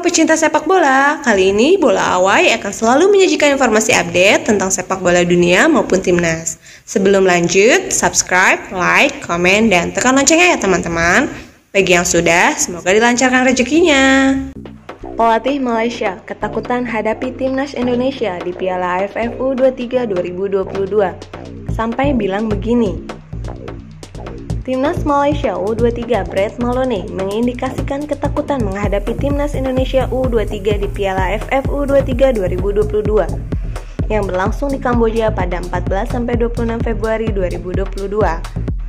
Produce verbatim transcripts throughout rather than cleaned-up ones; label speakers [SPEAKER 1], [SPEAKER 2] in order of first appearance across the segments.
[SPEAKER 1] pecinta sepak bola, kali ini Bola Awai akan selalu menyajikan informasi update tentang sepak bola dunia maupun timnas. Sebelum lanjut, subscribe, like, komen, dan tekan loncengnya ya teman-teman. Bagi yang sudah, semoga dilancarkan rezekinya. Pelatih Malaysia ketakutan hadapi timnas Indonesia di Piala A F F U dua puluh tiga dua ribu dua puluh dua, sampai bilang begini. Timnas Malaysia U dua puluh tiga Brett Maloney mengindikasikan ketakutan menghadapi Timnas Indonesia U dua puluh tiga di Piala A F F U dua puluh tiga dua ribu dua puluh dua yang berlangsung di Kamboja pada empat belas sampai dua puluh enam Februari dua ribu dua puluh dua.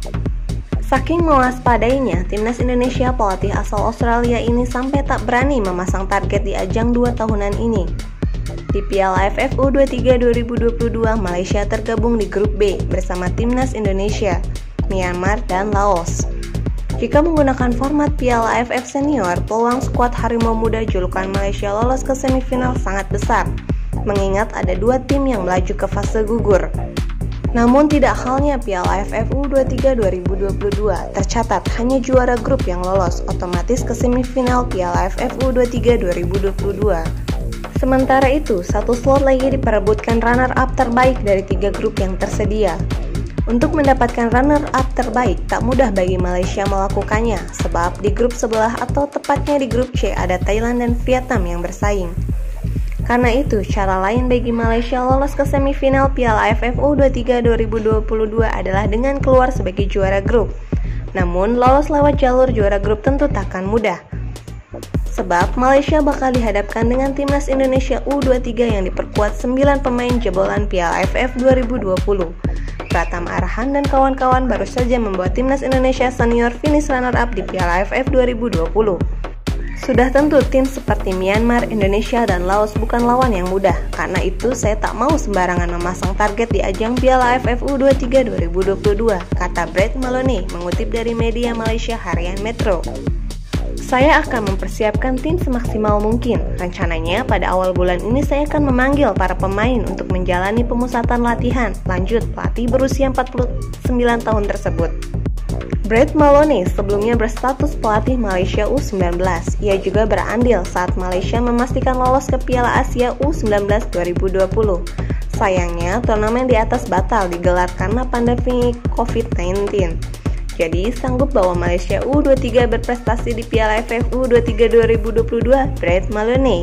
[SPEAKER 1] Saking mewaspadainya, Timnas Indonesia pelatih asal Australia ini sampai tak berani memasang target di ajang dua tahunan ini. Di Piala A F F U dua puluh tiga dua ribu dua puluh dua, Malaysia tergabung di grup B bersama Timnas Indonesia, Myanmar, dan Laos. Jika menggunakan format Piala A F F Senior, peluang skuad Harimau Muda julukan Malaysia lolos ke semifinal sangat besar, mengingat ada dua tim yang melaju ke fase gugur. Namun tidak halnya Piala A F F U dua puluh tiga dua ribu dua puluh dua, tercatat hanya juara grup yang lolos otomatis ke semifinal Piala A F F U dua puluh tiga dua ribu dua puluh dua. Sementara itu, satu slot lagi diperebutkan runner-up terbaik dari tiga grup yang tersedia. Untuk mendapatkan runner-up terbaik, tak mudah bagi Malaysia melakukannya, sebab di grup sebelah atau tepatnya di grup C ada Thailand dan Vietnam yang bersaing. Karena itu, cara lain bagi Malaysia lolos ke semifinal Piala A F F U dua puluh tiga dua ribu dua puluh dua adalah dengan keluar sebagai juara grup. Namun, lolos lewat jalur juara grup tentu takkan mudah. Sebab Malaysia bakal dihadapkan dengan Timnas Indonesia U dua puluh tiga yang diperkuat sembilan pemain jebolan Piala A F F dua ribu dua puluh. Pratama Arhan dan kawan-kawan baru saja membuat Timnas Indonesia Senior finish runner-up di Piala A F F dua ribu dua puluh. Sudah tentu tim seperti Myanmar, Indonesia, dan Laos bukan lawan yang mudah. Karena itu saya tak mau sembarangan memasang target di ajang Piala A F F U dua puluh tiga dua ribu dua puluh dua, kata Brett Maloney mengutip dari media Malaysia harian Metro. Saya akan mempersiapkan tim semaksimal mungkin. Rencananya pada awal bulan ini saya akan memanggil para pemain untuk menjalani pemusatan latihan. Lanjut, pelatih berusia empat puluh sembilan tahun tersebut. Brett Maloney sebelumnya berstatus pelatih Malaysia U sembilan belas. Ia juga berandil saat Malaysia memastikan lolos ke Piala Asia U sembilan belas dua ribu dua puluh. Sayangnya, turnamen di atas batal digelar karena pandemi covid sembilan belas. Jadi, sanggup bawa Malaysia U dua puluh tiga berprestasi di Piala A F F U dua puluh tiga dua ribu dua puluh dua, Brett Maloney.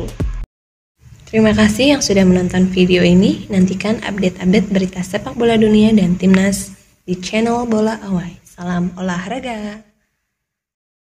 [SPEAKER 1] Terima kasih yang sudah menonton video ini. Nantikan update-update berita sepak bola dunia dan timnas di channel Bola Awai. Salam olahraga.